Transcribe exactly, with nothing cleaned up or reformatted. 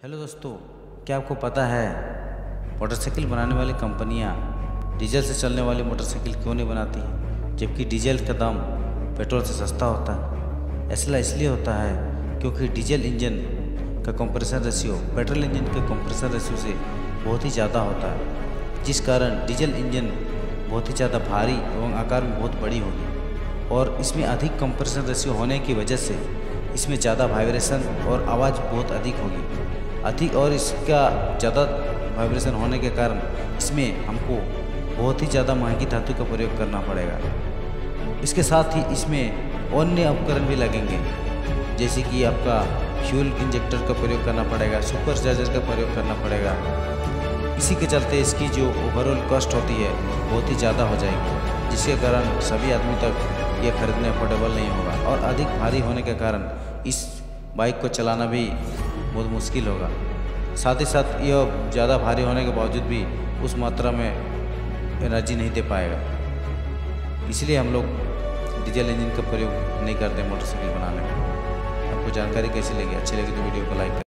Hello दोस्तों, क्या आपको पता है मोटरसाइकिल बनाने वाली कंपनियां डीजल से चलने वाली मोटरसाइकिल क्यों नहीं बनाती हैं, जबकि डीजल का दाम पेट्रोल से सस्ता होता है। ऐसा इसलिए होता है क्योंकि डीजल इंजन का कंप्रेसर रेशियो पेट्रोल इंजन के कंप्रेसर रेशियो से बहुत ही ज़्यादा होता है, जिस कारण डीजल इंजन बहुत ही ज़्यादा भारी एवं आकार में बहुत बड़ी होगी और इसमें अधिक कंप्रेसर रेशियो होने की वजह से इसमें ज़्यादा वाइब्रेशन और आवाज़ बहुत अधिक होगी अधिक और इसका ज़्यादा वाइब्रेशन होने के कारण इसमें हमको बहुत ही ज़्यादा महंगी धातु का प्रयोग करना पड़ेगा। इसके साथ ही इसमें अन्य उपकरण भी लगेंगे, जैसे कि आपका फ्यूल इंजेक्टर का प्रयोग करना पड़ेगा, सुपर चार्जर का प्रयोग करना पड़ेगा। इसी के चलते इसकी जो ओवरऑल कॉस्ट होती है बहुत ही ज़्यादा हो जाएगी, जिसके कारण सभी आदमी तक ये खरीदने अफोर्डेबल नहीं होगा और अधिक भारी होने के कारण इस बाइक को चलाना भी बहुत मुश्किल होगा। साथ ही साथ यह ज़्यादा भारी होने के बावजूद भी उस मात्रा में एनर्जी नहीं दे पाएगा। इसलिए हम लोग डीजल इंजन का प्रयोग नहीं करते मोटरसाइकिल बनाने में। आपको जानकारी कैसी लगी? अच्छी लगी तो वीडियो को लाइक करें।